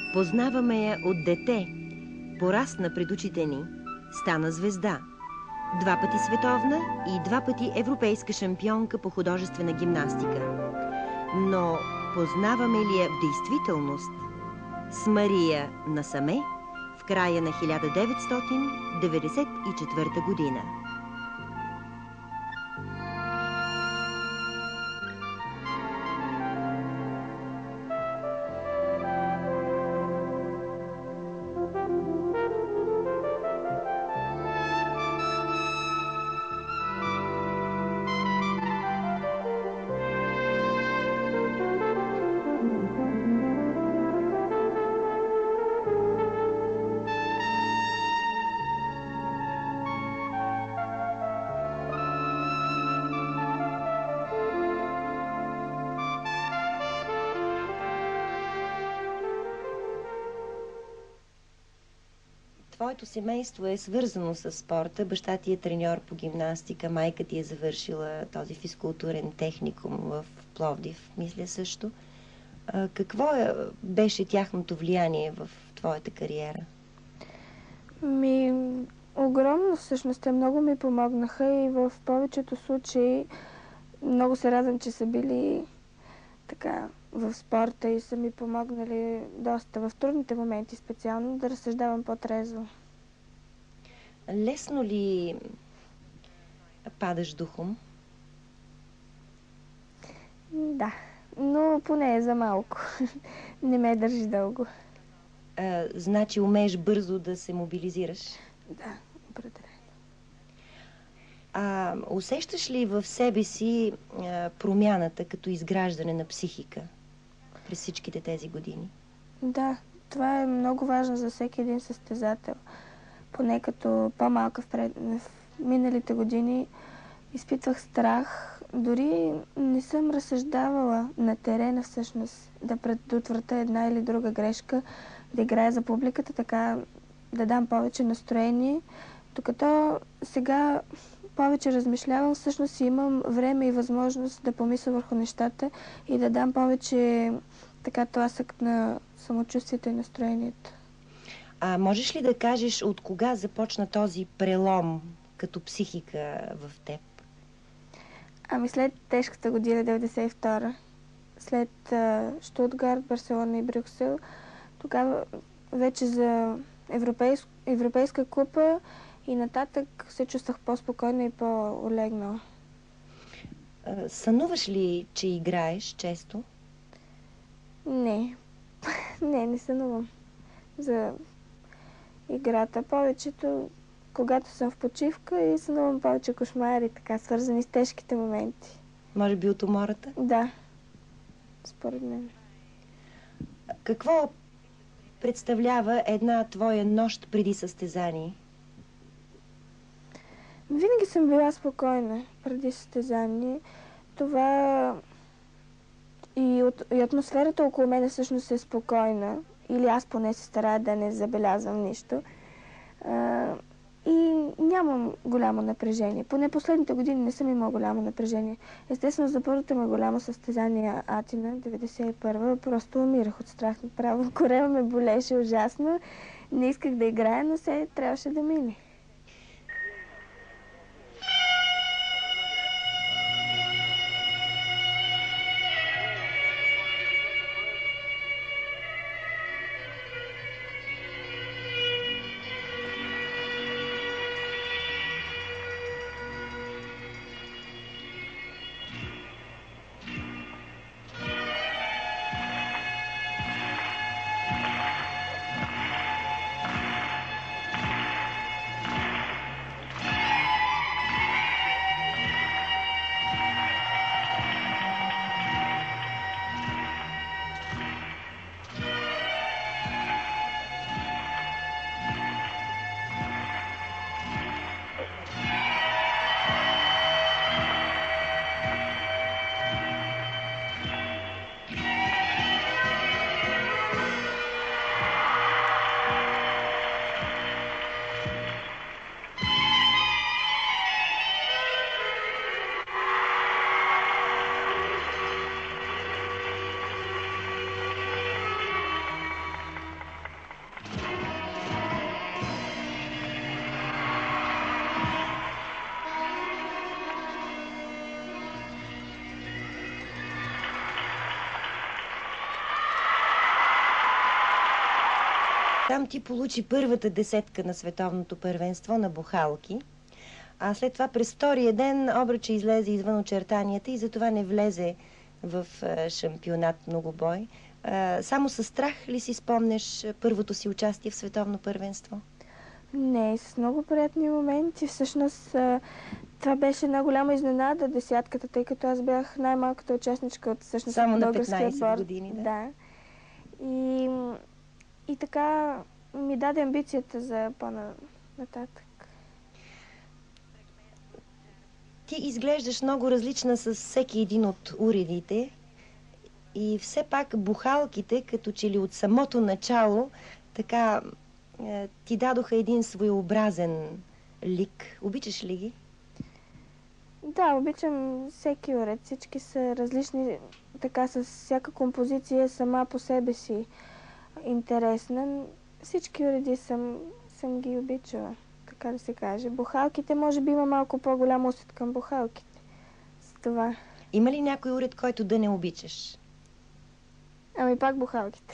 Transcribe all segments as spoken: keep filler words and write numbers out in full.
Познаваме я от дете. Порасна пред очите ни. Стана звезда. Два пъти световна и два пъти европейска шампионка по художествена гимнастика. Но познаваме ли я в действителност? С Мария насаме в края на хиляда деветстотин деветдесет и четвърта година. Твоето семейство е свързано с спорта. Баща ти е треньор по гимнастика, майка ти е завършила този физкултурен техникум в Пловдив, мисля също. А, какво е, беше тяхното влияние в твоята кариера? Ми, огромно всъщност. Те много ми помогнаха и в повечето случаи много се радвам, че са били така в спорта и са ми помогнали доста в трудните моменти специално да разсъждавам по-трезво. Лесно ли падаш духом? Да, но поне за малко. Не ме държи дълго. А, значи умееш бързо да се мобилизираш? Да, определено. А усещаш ли в себе си а, промяната като изграждане на психика през всичките тези години? Да, това е много важно за всеки един състезател. Поне като по-малка в, пред... в миналите години изпитвах страх. Дори не съм разсъждавала на терена всъщност да предотвратя една или друга грешка, да играя за публиката, така да дам повече настроение. Докато сега повече размишлявам, всъщност имам време и възможност да помисля върху нещата и да дам повече така тласък на самочувствието и настроението. А можеш ли да кажеш от кога започна този прелом като психика в теб? Ами след тежката година деветдесет и втора, след Щутгарт, Барселона и Брюксел, тогава вече за европейск, Европейска купа и нататък се чувствах по-спокойно и по-олегнала. Сънуваш ли, че играеш често? Не. Не, не сънувам за играта. Повечето, когато съм в почивка и сънувам повече кошмари, така, свързани с тежките моменти. Може би от умората? Да, според мен. Какво представлява една твоя нощ преди състезание? Винаги съм била спокойна преди състезание. Това и, от, и атмосферата около мен всъщност е спокойна. Или аз поне се старая да не забелязвам нищо. А, и нямам голямо напрежение. Поне последните години не съм имала голямо напрежение. Естествено, за първото ми голямо състезание Атина, деветдесет и първа, просто умирах от страх направо. Корема ме болеше ужасно. Не исках да играя, но се трябваше да мине. Там ти получи първата десетка на световното първенство на бухалки, а след това през втория ден обръча излезе извън очертанията и затова не влезе в шампионат многобой. Само със страх ли си спомнеш първото си участие в световно първенство? Не, с много приятни моменти. Всъщност това беше една голяма изненада, десятката, тъй като аз бях най-малката участничка от всъщност Само на българския петнайсет отбор. години, да. Да. И, и така ми даде амбицията за по-нататък. Ти изглеждаш много различна с всеки един от уредите и все пак бухалките, като че ли от самото начало, така ти дадоха един своеобразен лик. Обичаш ли ги? Да, обичам всеки уред. Всички са различни, така с всяка композиция сама по себе си интересна. Всички уреди съм, съм ги обичала, така да се каже. Бухалките, може би има малко по-голям усет към бухалките. С това. Има ли някой уред, който да не обичаш? Ами пак бухалките.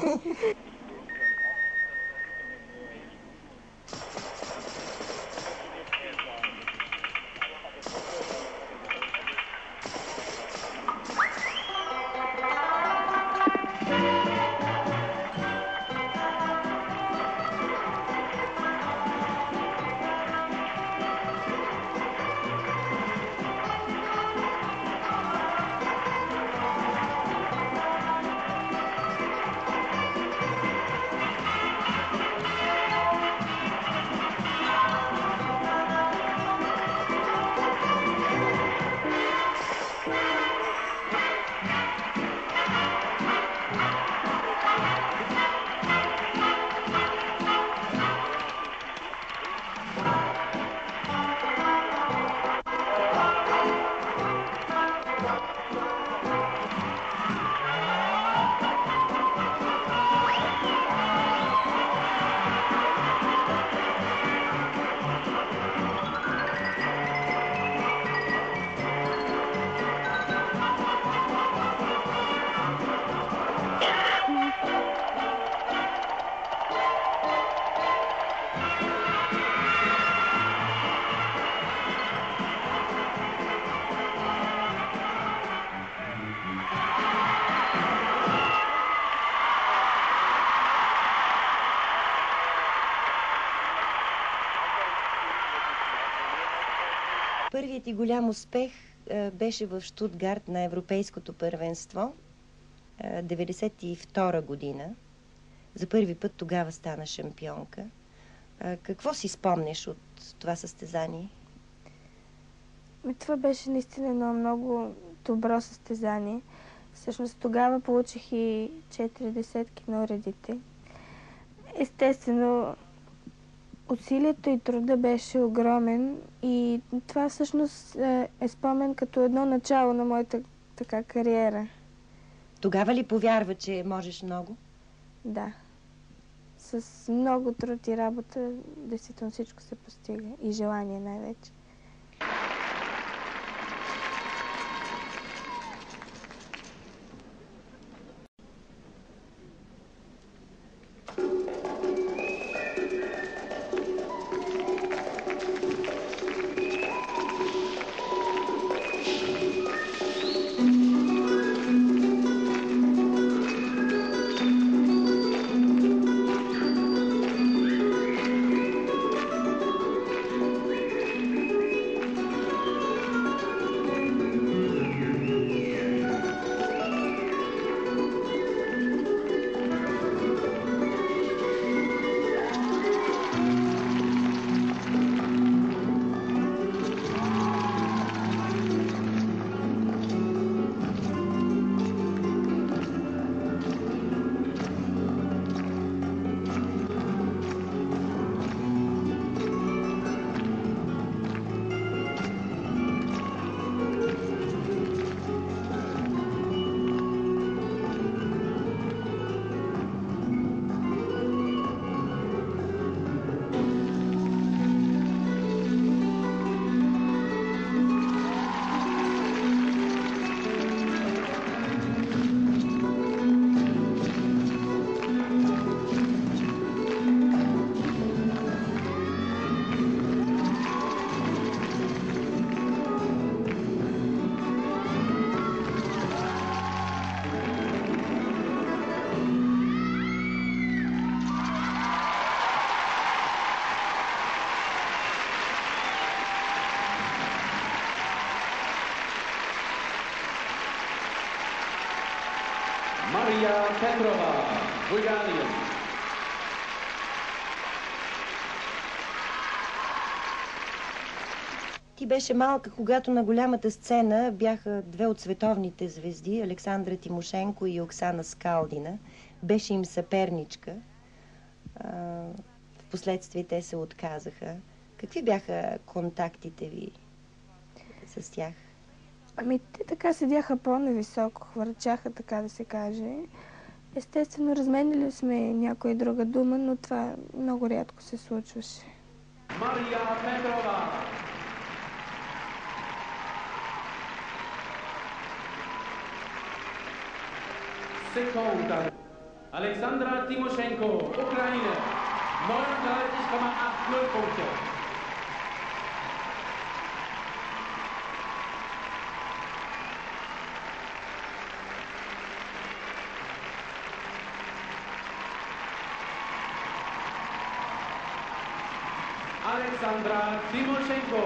Първият ти голям успех а, беше в Щутгарт на Европейското първенство, а, деветдесет и втора година. За първи път тогава стана шампионка. А, какво си спомнеш от това състезание? Това беше наистина едно много добро състезание. Всъщност тогава получих и четири десетки на уредите. Естествено, усилието и труда беше огромен и това всъщност е спомен като едно начало на моята така кариера. Тогава ли повярва, че можеш много? Да. С много труд и работа действително всичко се постига и желание най-вече. Maria Petrova, Bulgaria. Ти беше малка, когато на голямата сцена бяха две от световните звезди, Александра Тимошенко и Оксана Скалдина. Беше им съперничка. Впоследствие те се отказаха. Какви бяха контактите ви с тях? Ами, те така седяха по-нависоко, хвърчаха, така да се каже. Естествено, разменили сме някоя друга дума, но това много рядко се случваше. Мария Петрова. Секунда. Александра Тимошенко, Украина. neunundreißig Komma null Punkte. Александра Тимошенко.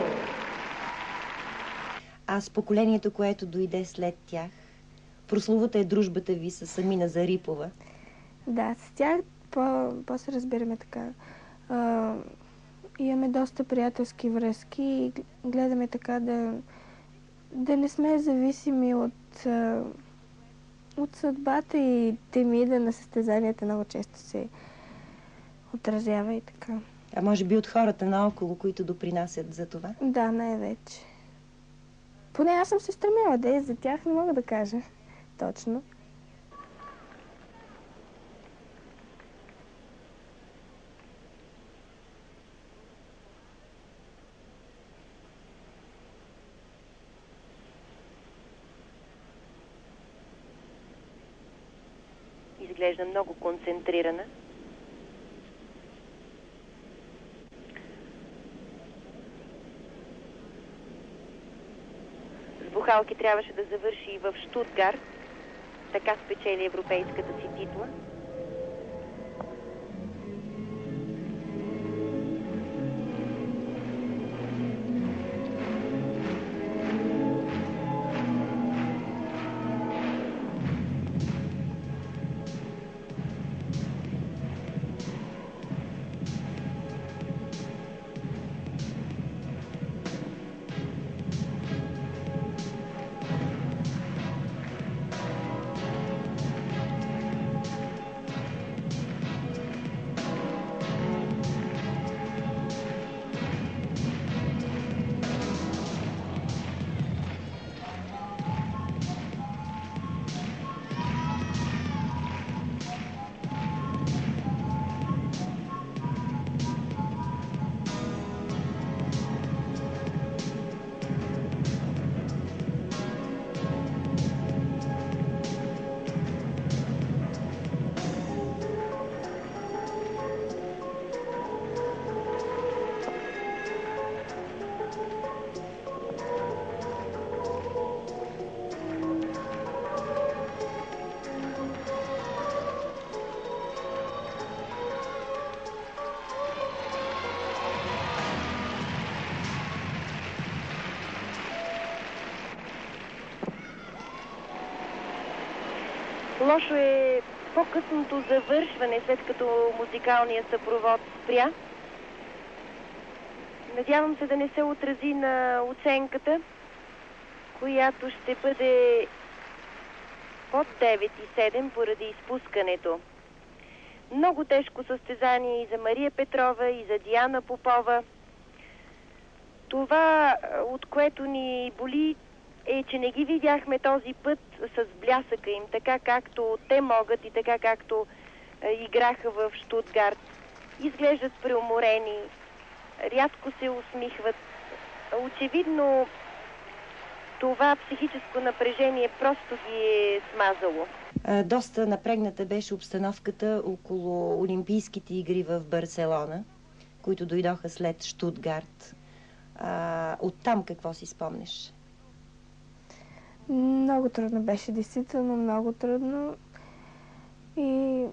А с поколението, което дойде след тях, прословута е дружбата ви с Амина Зарипова. Да, с тях по, по-се разбираме така. А, имаме доста приятелски връзки и гледаме така да, да не сме зависими от, от съдбата и темида на състезанията. Много често се отразява и така. А може би от хората наоколо, които допринасят за това? Да, най-вече. Поне аз съм се стремила да е за тях, не мога да кажа точно. Изглежда много концентрирана. С бухалки трябваше да завърши и в Щутгарт. Така спечели европейската си титла. Лошо е по-късното завършване, след като музикалният съпровод спря. Надявам се да не се отрази на оценката, която ще бъде под девет и седем поради изпускането. Много тежко състезание и за Мария Петрова, и за Диана Попова. Това, от което ни боли, е, че не ги видяхме този път с блясъка им, така както те могат и така както е, играха в Щутгарт. Изглеждат преуморени, рядко се усмихват. Очевидно това психическо напрежение просто ги е смазало. Доста напрегната беше обстановката около Олимпийските игри в Барселона, които дойдоха след Щутгарт. Оттам какво си спомнеш? Много трудно беше, действително много трудно. И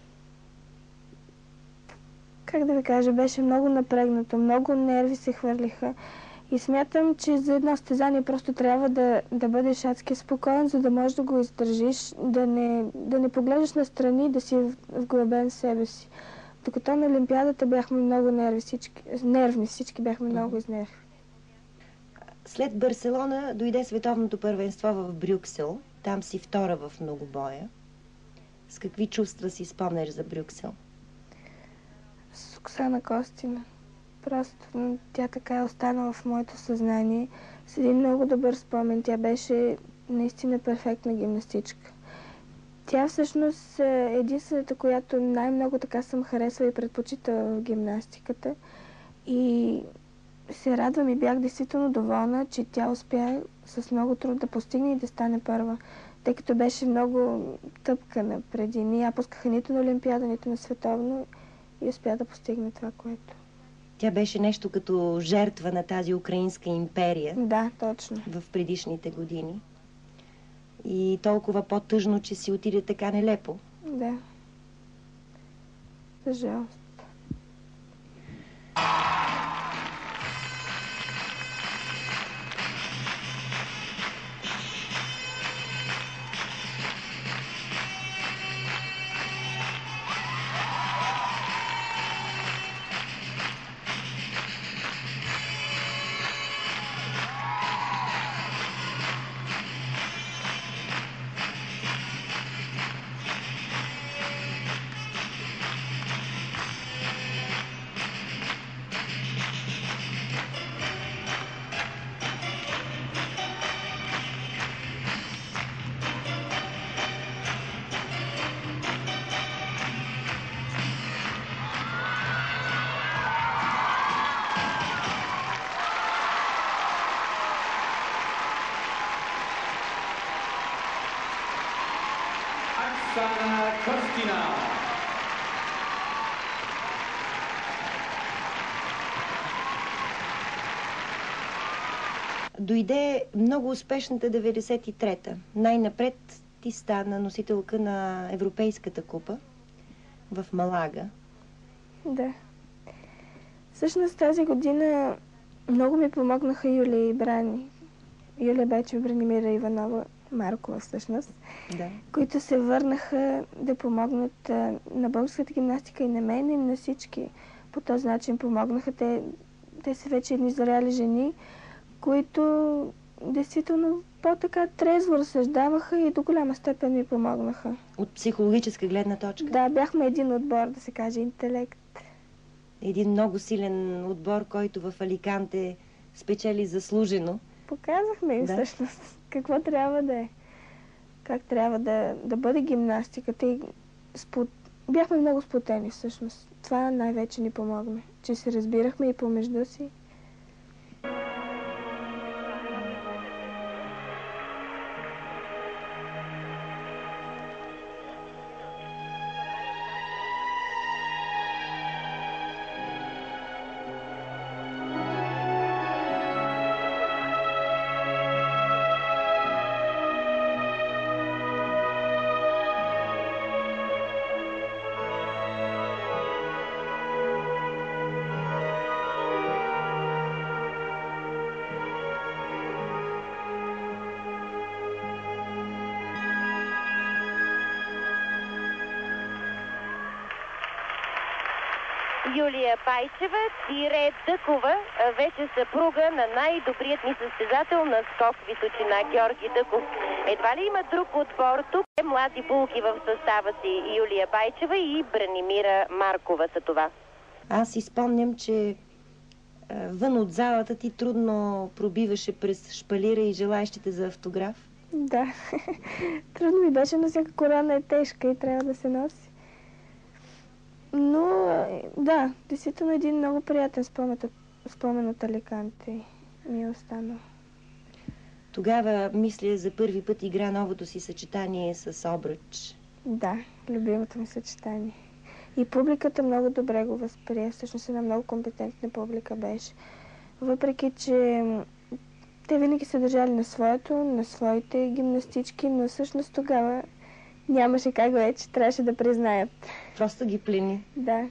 как да ви кажа, беше много напрегнато, много нерви се хвърлиха. И смятам, че за едно състезание просто трябва да, да бъдеш адски спокоен, за да можеш да го издържиш, да не, да не поглеждаш настрани, да си вглъбен в себе си. Докато на Олимпиадата бяхме много нерви, всички, нервни, всички бяхме много изнервни. След Барселона дойде световното първенство в Брюксел. Там си втора в многобоя. С какви чувства си спомняш за Брюксел? С Оксана Костина. Просто тя така е останала в моето съзнание. С един много добър спомен. Тя беше наистина перфектна гимнастичка. Тя всъщност е единствената, която най-много така съм харесвала и предпочитала в гимнастиката. И се радвам и бях действително доволна, че тя успя с много труд да постигне и да стане първа. Тъй като беше много тъпкана преди. Не я пускаха нито на Олимпиада, нито на световно и успя да постигне това, което. Тя беше нещо като жертва на тази украинска империя. Да, точно. В предишните години. И толкова по-тъжно, че си отиде така нелепо. Да. За жалост. Оксана Костина. Дойде много успешната деветдесет и трета. Най-напред ти стана носителка на Европейската купа в Малага. Да. Всъщност тази година много ми помогнаха Юлия и Брани. Юлия Байчева, Бранимира Иванова, Маркова всъщност, Да. които се върнаха да помогнат а, на българската гимнастика и на мен, и на всички. По този начин помогнаха. Те, те са вече едни зрели жени, които действително по-така трезво разсъждаваха и до голяма степен ми помогнаха. От психологическа гледна точка? Да, бяхме един отбор, да се каже, интелект. Един много силен отбор, който в Аликанте спечели заслужено. Показахме им Да. всъщност какво трябва да е. Как трябва да, да бъде гимнастиката. И спот... Бяхме много сплотени всъщност. Това най-вече ни помогна. Че се разбирахме и помежду си. Юлия Байчева, тире Дъкова, вече съпруга на най-добрият ни състезател на скок височина Георги Дъков. Едва ли има друг отбор тук? Млади булки в състава си. Юлия Байчева и Бранимира Маркова са това. Аз си спомням, че вън от залата ти трудно пробиваше през шпалира и желаещите за автограф. Да. Трудно ми беше, но всяка корона е тежка и трябва да се носи. Но, да, действително един много приятен спомен, спомен от Аликанте ми е останал. Тогава, мисля, за първи път игра новото си съчетание с обръч. Да, любимото ми съчетание. И публиката много добре го възприе. Всъщност една много компетентна публика беше. Въпреки, че те винаги са държали на своето, на своите гимнастички, но всъщност тогава нямаше как вече, трябваше да признаят. Просто ги плени. Да.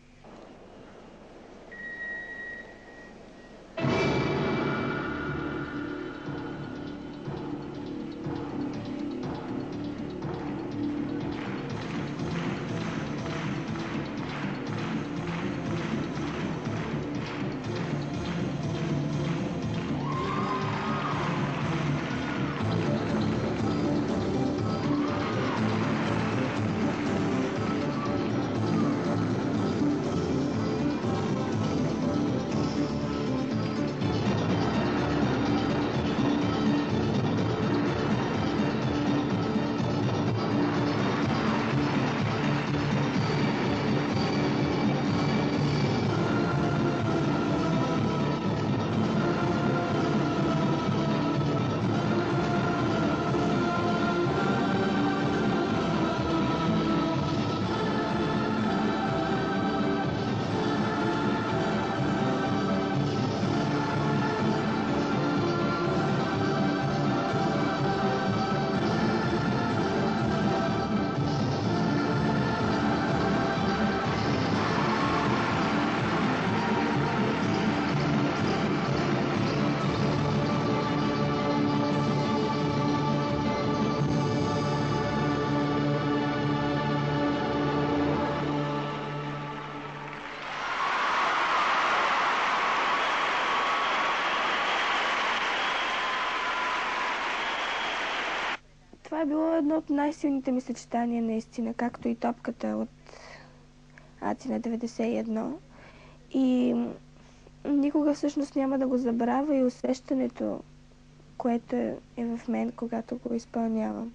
Това е било едно от най-силните ми съчетания, наистина, както и топката от Аци на деветдесет и едно. И никога всъщност няма да го забравя и усещането, което е в мен, когато го изпълнявам.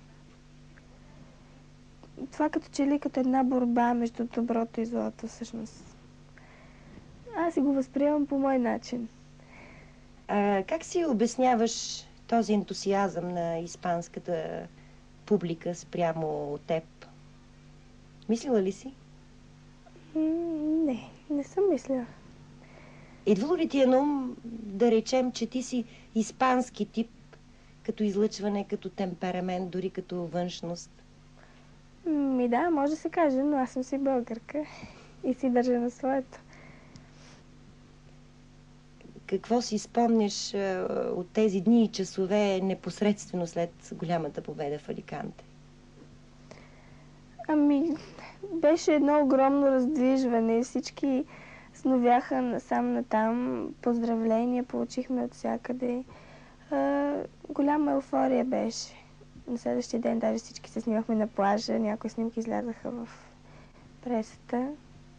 Това като че ли като една борба между доброто и злото, всъщност. Аз си го възприемам по мой начин. А как си обясняваш този ентусиазъм на испанската публика спрямо теб? Мислила ли си? Не, не съм мислила. Идвало ли ти е на ум да речем, че ти си испански тип, като излъчване, като темперамент, дори като външност? Ми да, може да се каже, но аз съм си българка и си държа на своето. Какво си спомняш а, от тези дни и часове непосредствено след голямата победа в Аликанте? Ами, беше едно огромно раздвижване. Всички сновяха насам натам. Поздравления получихме от всякъде. А, голяма еуфория беше. На следващия ден даже всички се снимахме на плажа. Някои снимки излязаха в пресата.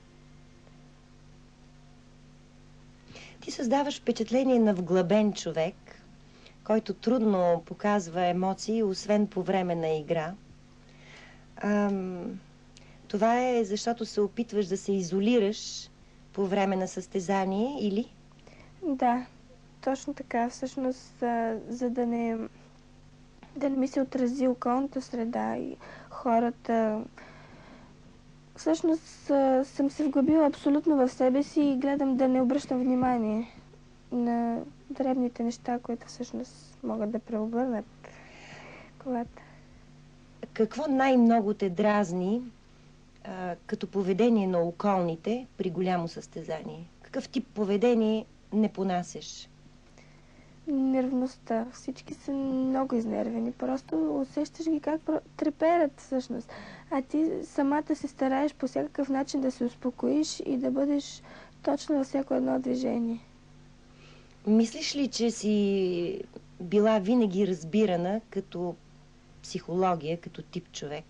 Ти създаваш впечатление на вглъбен човек, който трудно показва емоции, освен по време на игра. Ам, това е защото се опитваш да се изолираш по време на състезание, или? Да, точно така. Всъщност, за да не, да не ми се отрази околната среда и хората. Всъщност съм се вглъбила абсолютно в себе си и гледам да не обръщам внимание на дребните неща, които всъщност могат да преобърнат колата. Какво най-много те дразни а, като поведение на околните при голямо състезание? Какъв тип поведение не понасеш? Нервността. Всички са много изнервени. Просто усещаш ги как треперят всъщност. А ти самата се стараеш по всякакъв начин да се успокоиш и да бъдеш точно във всяко едно движение. Мислиш ли, че си била винаги разбирана като психология, като тип човек?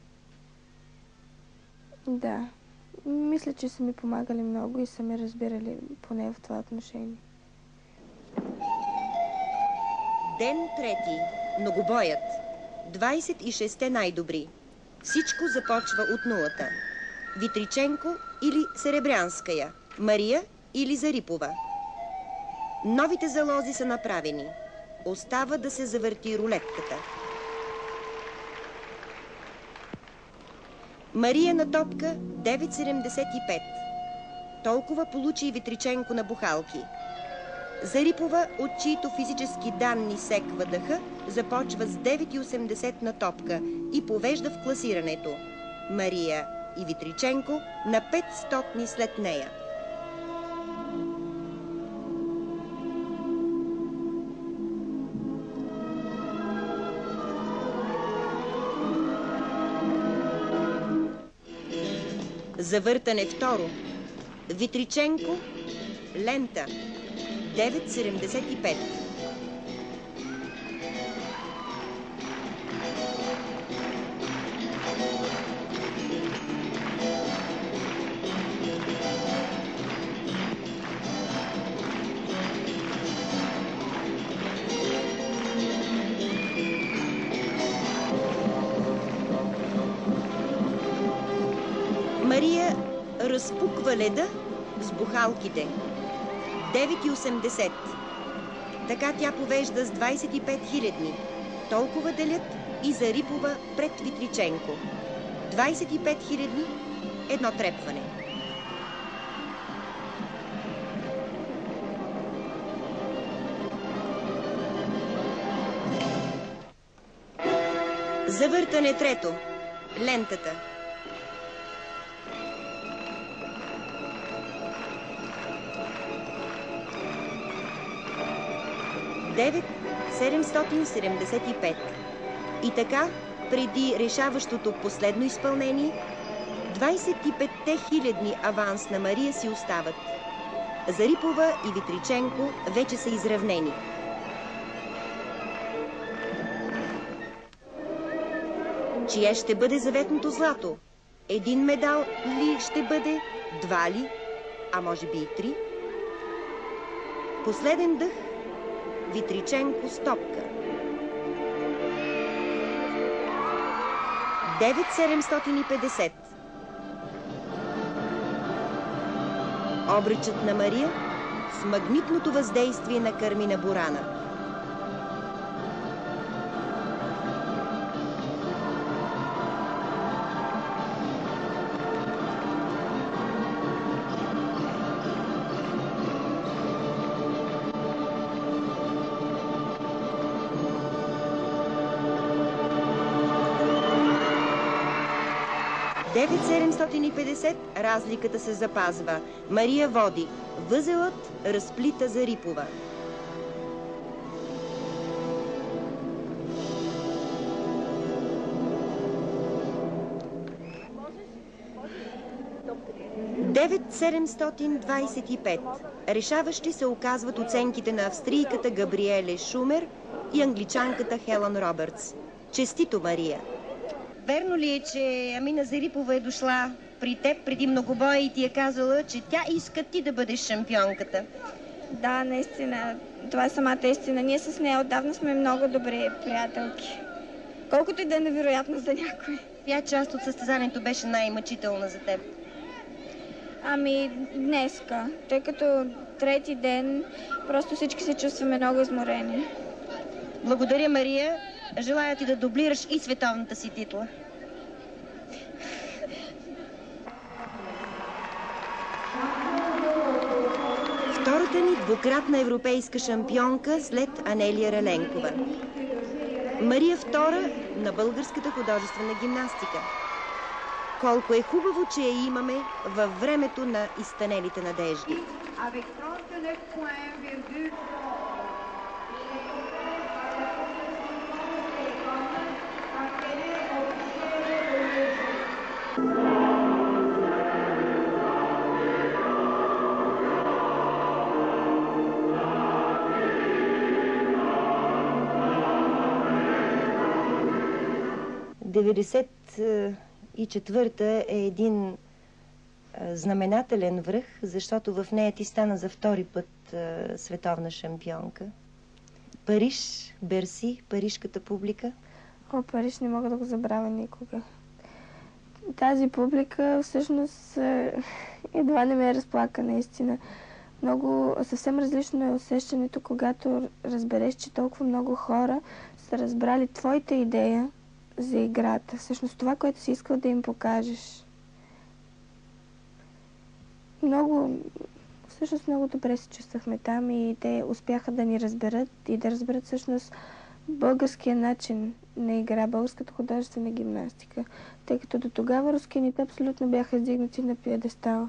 Да. Мисля, че са ми помагали много и са ме разбирали поне в това отношение. Ден трети. Многобоят. двайсет и шестте най-добри. Всичко започва от нулата. Витриченко или Серебрянская, Мария или Зарипова. Новите залози са направени. Остава да се завърти рулетката. Мария на топка девет седемдесет и пет. Толкова получи и Витриченко на бухалки. Зарипова, от чието физически данни секва дъха, започва с девет цяло и осемдесет на топка и повежда в класирането. Мария Ивитриченко на петстотни след нея. Завъртане второ. Витриченко, лента, девет цяло седемдесет и пет. Мария разпуква леда с бухалките. девет цяло и осемдесет. Така тя повежда с двадесет и пет хилядни. Толкова делят и Зарипова пред Витриченко. двадесет и пет хилядни, едно трепване. Завъртане трето. Лентата. девет цяло седемстотин седемдесет и пет. И така, преди решаващото последно изпълнение, двадесет и петте хилядни аванс на Мария си остават. Зарипова и Витриченко вече са изравнени. Чие ще бъде заветното злато? Един медал ли ще бъде? Два ли? А може би и три? Последен дъх. Витриченко стопка. девет цяло седемстотин и петдесет. Обръчът на Мария с магнитното въздействие на Кармина Бурана. девет цяло седемстотин и петдесет, разликата се запазва. Мария води. Възелът разплита Зарипова. девет цяло седемстотин двадесет и пет. Решаващи се оказват оценките на австрийката Габриеле Шумер и англичанката Хелън Робъртс. Честито, Мария! Верно ли е, че Амина Зарипова е дошла при теб преди многобоя и ти е казала, че тя иска ти да бъдеш шампионката? Да, наистина. Това е самата истина. Ние с нея отдавна сме много добри приятелки. Колкото и да е невероятно за някой. Коя част от състезанието беше най-мъчителна за теб? Ами, днеска. Тъй като трети ден, просто всички се чувстваме много изморени. Благодаря, Мария. Желая ти да дублираш и световната си титла. Втората ни двукратна европейска шампионка след Анелия Раленкова. Мария втора на българската художествена гимнастика. Колко е хубаво, че я имаме във времето на изтънелите надежди. деветдесет и четвърта е един знаменателен връх, защото в нея ти стана за втори път световна шампионка. Париж, Берси, парижката публика. О, Париж не мога да го забравя никога. Тази публика всъщност едва не ме разплака наистина. Много, съвсем различно е усещането, когато разбереш, че толкова много хора са разбрали твоята идея за играта. Всъщност това, което си искал да им покажеш. Много Всъщност много добре се чувствахме там и те успяха да ни разберат и да разберат всъщност българския начин на игра, българската художествена гимнастика, тъй като до тогава рускините абсолютно бяха издигнати на пиедестал.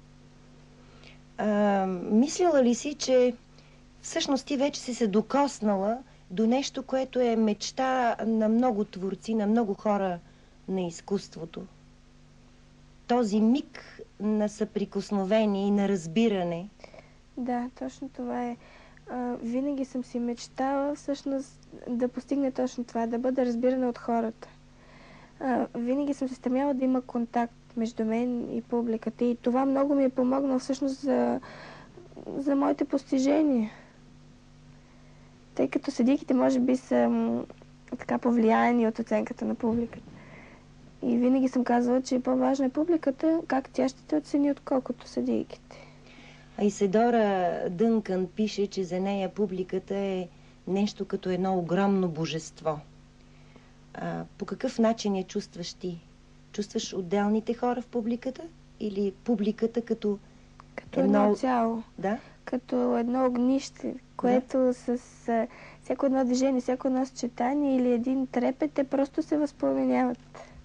А, мислила ли си, че всъщност ти вече си се докоснала до нещо, което е мечта на много творци, на много хора на изкуството? Този миг на съприкосновение и на разбиране. Да, точно това е. А, винаги съм си мечтала всъщност да постигне точно това, да бъда разбирана от хората. А, винаги съм се стремяла да има контакт между мен и публиката и това много ми е помогнало всъщност за, за моите постижения. Тъй като съдийките може би са така повлияни от оценката на публиката. И винаги съм казвала, че по-важна е публиката, как тя ще те оцени, отколкото съдийките. А Исидора Дънкън пише, че за нея публиката е нещо като едно огромно божество. А, по какъв начин я чувстваш ти? Чувстваш отделните хора в публиката или публиката като, като едно, едно цяло? Да? Като едно огнище, което да. с а, всяко едно движение, всяко едно съчетание или един трепет, те просто се възпламеняват.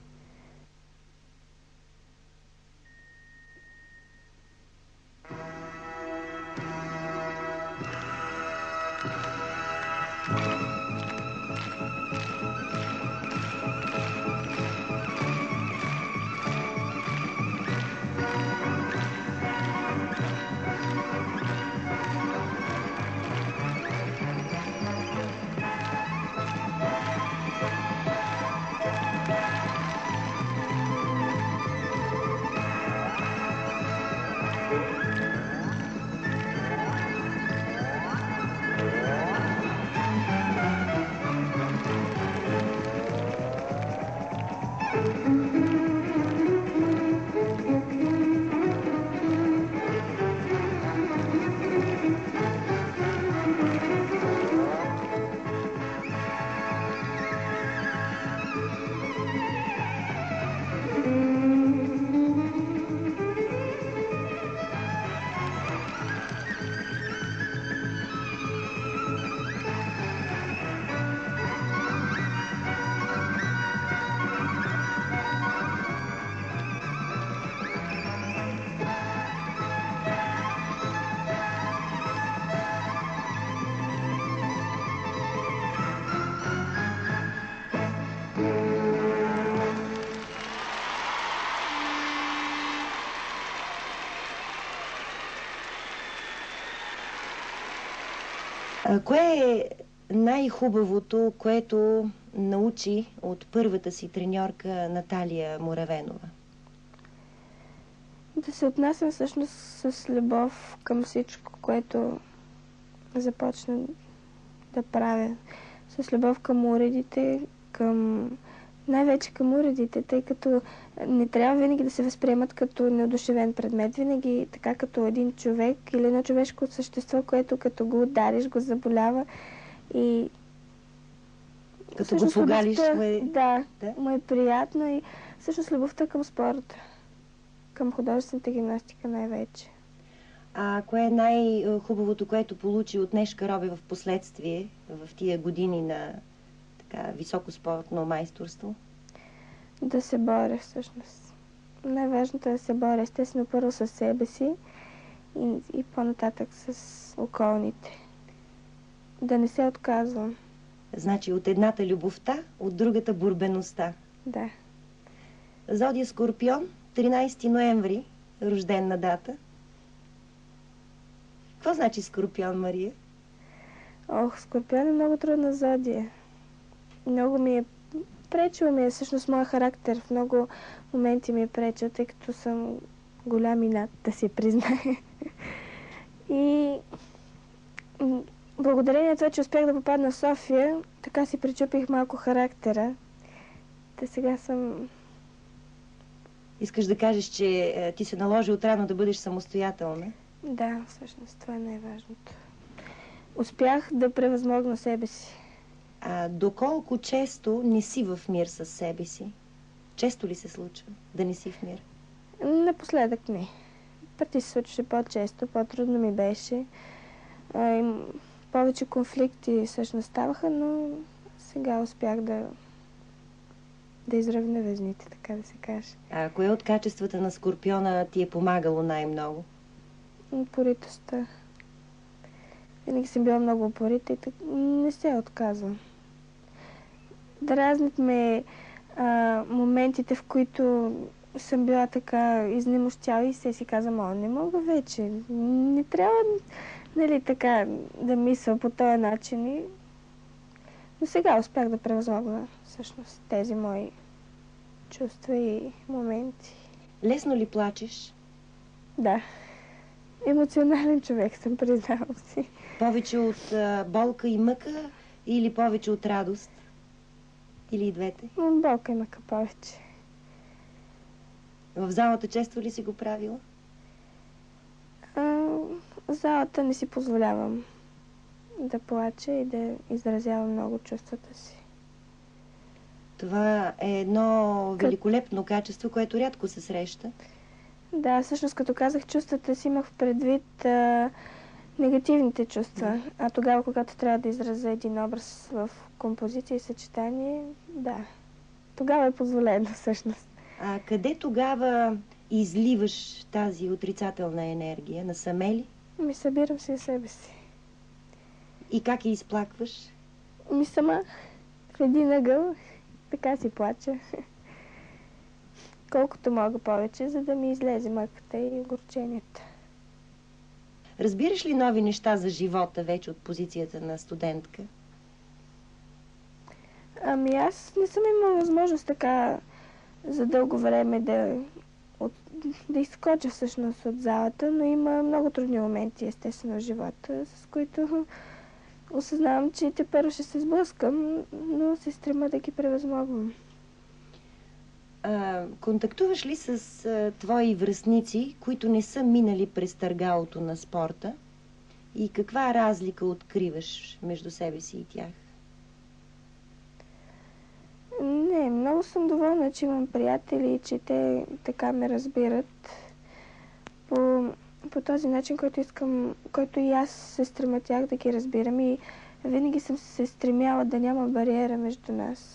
А кое е най-хубавото, което научи от първата си треньорка Наталия Муравенова? Да се отнасям всъщност с любов към всичко, което започна да правя. С любов към уредите, към... най-вече към уредите, тъй като не трябва винаги да се възприемат като неодушевен предмет. Винаги така като един човек или едно човешко същество, което като го удариш, го заболява и... Като всъщност, го погалиш, любовта, му е... Да, да, му е приятно и всъщност любовта към спорта, към художествената гимнастика най-вече. А кое е най-хубавото, което получи от Нешка Робе в последствие, в тия години на така, високо спортно майсторство? Да се боря всъщност. Най-важното е да се боря естествено първо със себе си и, и по-нататък с околните. Да не се отказвам. Значи от едната любовта, от другата борбеността. Да. Зодия Скорпион, тринайсети ноември, рождена дата. Какво значи Скорпион, Мария? Ох, Скорпион е много трудна зодия. Много ми е пречила ми е всъщност моя характер. В много моменти ми е пречил, тъй като съм голям инат, да си признае. И благодарение на това, че успях да попадна в София, така си причупих малко характера. Та сега съм... Искаш да кажеш, че е, ти се наложи отрано да бъдеш самостоятелна? Да, всъщност това е най-важното. Успях да превъзмогна себе си. А доколко често не си в мир със себе си? Често ли се случва да не си в мир? Напоследък не. Преди се случваше по-често, по-трудно ми беше. А, и повече конфликти всъщност ставаха, но сега успях да, да изравня везните, така да се каже. А кое от качествата на Скорпиона ти е помагало най-много? Упоритостта. Винаги съм била много упорита и так... не се отказвам. Дразнят ме а, моментите, в които съм била така изнемощяла и се си казвам, о, не мога вече. Не трябва, нали, така да мисля по този начин. И... Но сега успях да превъзмогна всъщност тези мои чувства и моменти. Лесно ли плачеш? Да. Емоционален човек съм, признавам си. Повече от а, болка и мъка или повече от радост? Или и двете? Болка и мъка повече. В залата често ли си го правила? А, в залата не си позволявам да плача и да изразявам много чувствата си. Това е едно великолепно качество, което рядко се среща. Да, всъщност като казах чувствата си, имах предвид а, негативните чувства. А тогава, когато трябва да изразя един образ в композиция и съчетание, да. Тогава е позволено всъщност. А къде тогава изливаш тази отрицателна енергия? Насаме ли? Ми събирам си себе си. И как я изплакваш? Ми сама в един ъгъл, така си плача. Колкото мога повече, за да ми излезе мъката и огорченията. Разбираш ли нови неща за живота вече от позицията на студентка? Ами аз не съм имала възможност така за дълго време да, от, да изскоча всъщност от залата, но има много трудни моменти, естествено, в живота, с които осъзнавам, че те първо ще се сблъскам, но се стремя да ги превъзмогвам. А, контактуваш ли с а, твои връстници, които не са минали през търгалото на спорта? И каква разлика откриваш между себе си и тях? Не, много съм доволна, че имам приятели и че те така ме разбират по, по този начин, който искам, който и аз се стремя тях да ги разбирам и винаги съм се стремяла да няма бариера между нас.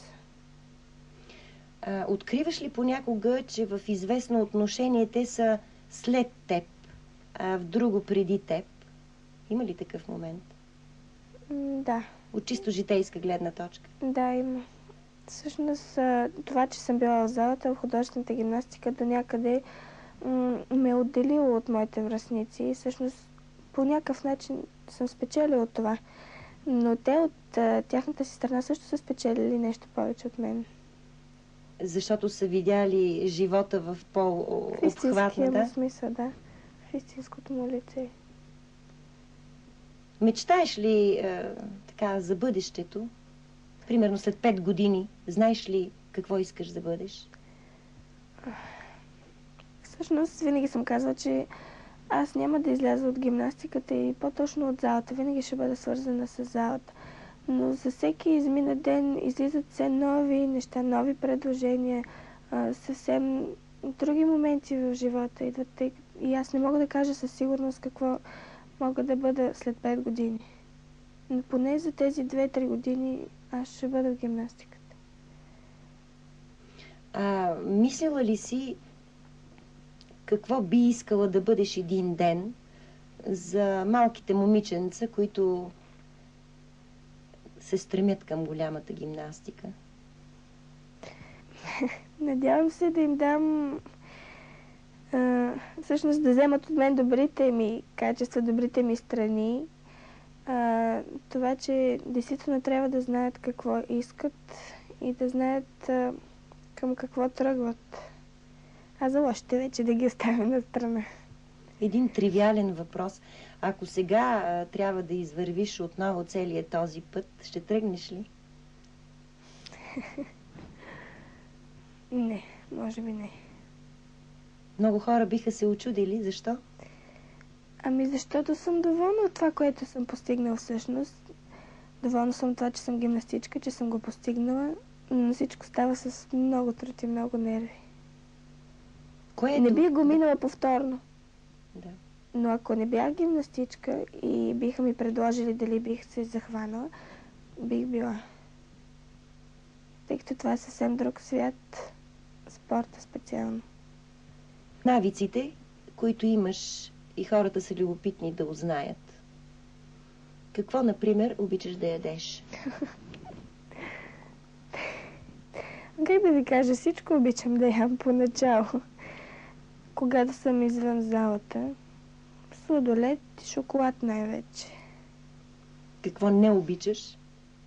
А, откриваш ли понякога, че в известно отношение те са след теб, а в друго преди теб? Има ли такъв момент? М, да. От чисто житейска гледна точка. Да, има. Всъщност, това, че съм била в залата, в художествената гимнастика, до някъде ме е отделило от моите връстници и всъщност по някакъв начин съм спечелила от това. Но те от тяхната си страна също са спечелили нещо повече от мен. Защото са видяли живота в по-обхватна, да? В смисъл, да. В истинското му лице. Мечтаеш ли е, така за бъдещето? Примерно след пет години, знаеш ли какво искаш да бъдеш? Всъщност, винаги съм казвала, че аз няма да изляза от гимнастиката и по-точно от залата. Винаги ще бъда свързана с залата. Но за всеки измина ден излизат все нови неща, нови предложения, а, съвсем други моменти в живота идват. И аз не мога да кажа със сигурност какво мога да бъда след пет години. Но поне за тези две-три години аз ще бъда в гимнастиката. А, мислила ли си какво би искала да бъдеш един ден за малките момиченца, които се стремят към голямата гимнастика? Надявам се да им дам а, всъщност да вземат от мен добрите ми качества, добрите ми страни. А, това, че действително трябва да знаят какво искат и да знаят а, към какво тръгват. А за лошите вече да ги оставя на страна. Един тривиален въпрос. Ако сега а, трябва да извървиш отново целият този път, ще тръгнеш ли? Не, може би не. Много хора биха се учудили. Защо? Ами защото съм доволна от това, което съм постигнала всъщност. Доволна съм от това, че съм гимнастичка, че съм го постигнала, но всичко става с много труд и много нерви. Кое е Не това? бих го минала повторно. Да. Но ако не бях гимнастичка и биха ми предложили дали бих се захванала, бих била. Тъй като това е съвсем друг свят, спорта специално. Навиците, които имаш и хората са любопитни да узнаят. Какво, например, обичаш да ядеш? Как да ви кажа, всичко обичам да ям поначало. Когато съм извън залата, сладолед и шоколад най-вече. Какво не обичаш?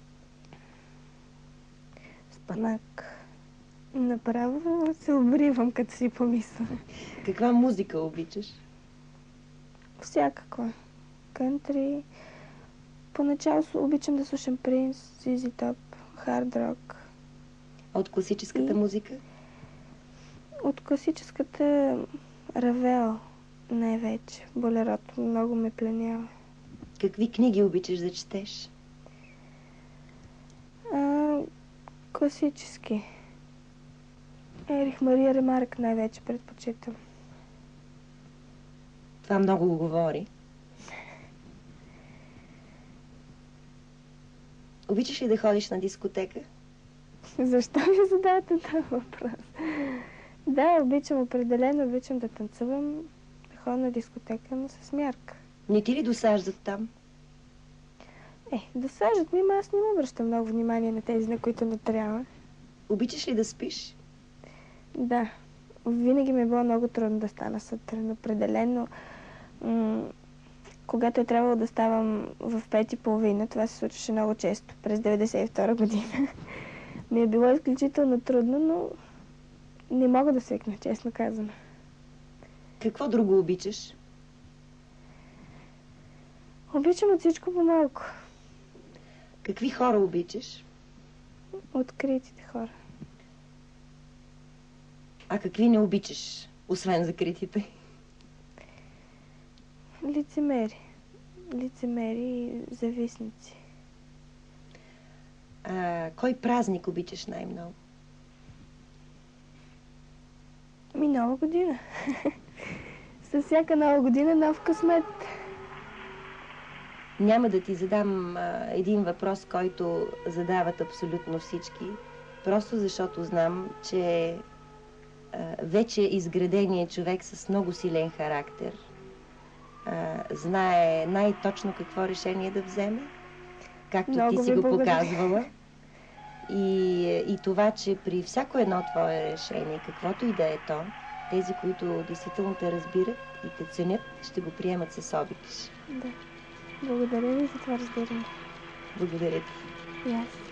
Спанак. Направо се обривам, като си помисля. Каква музика обичаш? Всякаква. Кънтри. Поначало обичам да слушам Принс, Зизи Топ, хард рок. От класическата И... музика? От класическата Равел най-вече. Болерото много ме пленява. Какви книги обичаш да четеш? А, класически. Ерих Мария Ремарк най-вече предпочитам. Това много говори. Обичаш ли да ходиш на дискотека? Защо ми задавате този въпрос? Да, обичам определено, обичам да танцувам, да ходя на дискотека, но с мярка. Не ти ли досаждат там? Е, досаждат ми, аз не му обръщам много внимание на тези, на които не трябва. Обичаш ли да спиш? Да, винаги ми е било много трудно да стана сутрин. Определено, м- когато е трябвало да ставам в пет и половина, това се случваше много често през деветдесет и втора година. Ми е било изключително трудно, но не мога да свикна, честно казано. Какво друго обичаш? Обичам от всичко по-малко. Какви хора обичаш? Откритите хора. А какви не обичаш, освен закритите? Лицемери. Лицемери и завистници. А, кой празник обичаш най-много? Ми нова година. Със всяка нова година нов късмет. Няма да ти задам а, един въпрос, който задават абсолютно всички, просто защото знам, че а, вече изграденият човек с много силен характер а, знае най-точно какво решение да вземе, както Много ти си ви го благодаря. показвала. И, и това, че при всяко едно твое решение, каквото и да е то, тези, които действително те разбират и те ценят, ще го приемат с обич. Да. Благодаря ви за това разбиране. Благодаря ти. И аз.